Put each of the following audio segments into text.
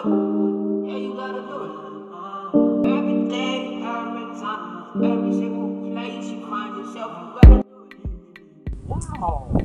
it. Yeah, you gotta do it. Every day, every time, every single place you find yourself, you gotta do it. Wow.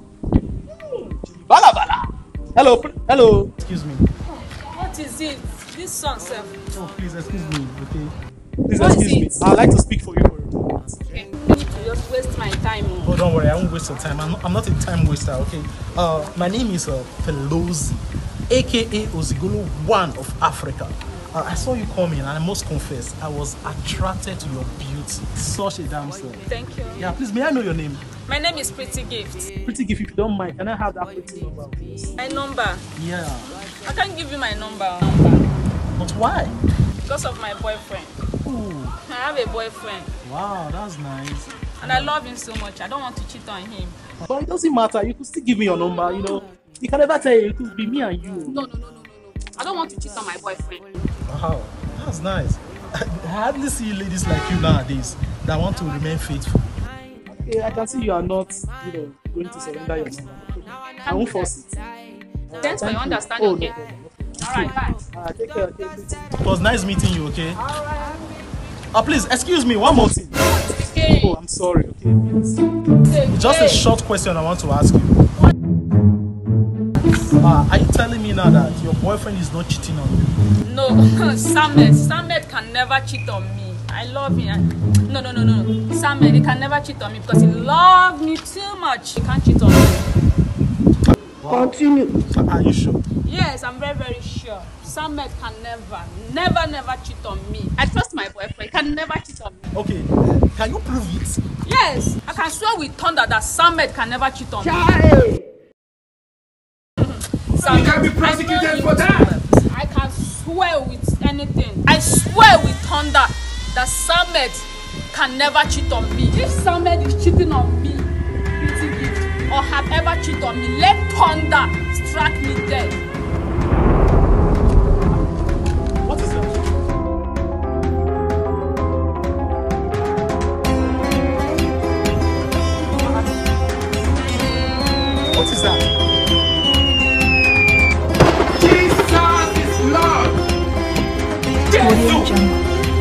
Bala bala. Hello, hello. Excuse me. What is it? This song, sir. Oh, please excuse me, okay? Please What excuse me. is it? I'd like to speak for you. Okay. You need to just waste my time. Oh, don't worry, I won't waste your time. I'm not a time waster, okay? My name is Pelosi, aka Ozigolo One of Africa. I saw you coming, and I must confess, I was attracted to your beauty. Such a damn song. Thank you. Yeah, please, may I know your name? My name is Pretty Gift. Pretty Gift, if you don't mind, can I have that pretty number, please? My number? Yeah. I can't give you my number. But why? Because of my boyfriend. Ooh. I have a boyfriend. Wow, that's nice. And I love him so much. I don't want to cheat on him. But it doesn't matter. You could still give me your number, you know. You can never tell you. It could be me and you. No. I don't want to cheat on my boyfriend. Wow, that's nice. I hardly see ladies like you nowadays that want to remain faithful. Okay, I can see you are not, going to surrender your number. I won't force it. Thanks for your understanding. No Okay. problem. All right, bye. Take care. Okay, it was nice meeting you, okay? All right. Please, excuse me, one more thing. Okay. Oh, I'm sorry, okay? Please. Just a short question I want to ask you. Are you telling me now that your boyfriend is not cheating on you? No, Samet can never cheat on me. I love him. No. Samet, he can never cheat on me because he loves me too much. He can't cheat on me. Wow. Continue. Are you sure? Yes, I'm very, very sure. Samet can never cheat on me. I trust my boyfriend. He can never cheat on me. Okay, can you prove it? Yes, I can swear with thunder that Samet can never cheat on me. You can be prosecuted for that. I can swear with anything. I swear with thunder that Samet can never cheat on me. If Samet is cheating on me, Pretty Gift, or have ever cheated on me, let thunder strike me dead. What is that? What is that? Jesus is Lord. Jesus.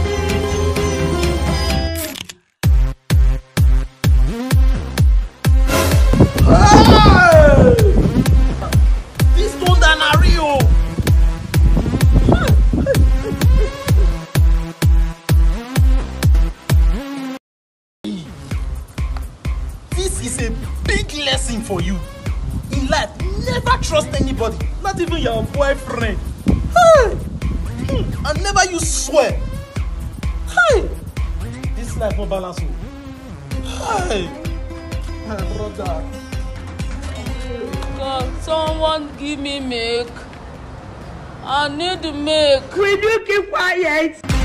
This thunder na real. This is a big lesson for you. In life, never trust anybody, not even your boyfriend. Hey! And never you swear. Hey! This life no balance. Hey! My brother. God, someone give me milk. I need milk. Will you keep quiet?